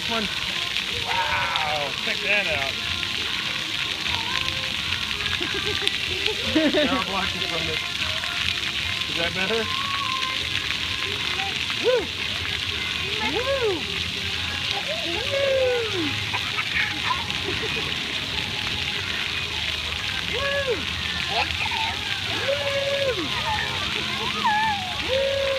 next one. Wow, check that out. Now I'll block you from it. Is that better? Woo! Woo! Woo! Woo! Woo!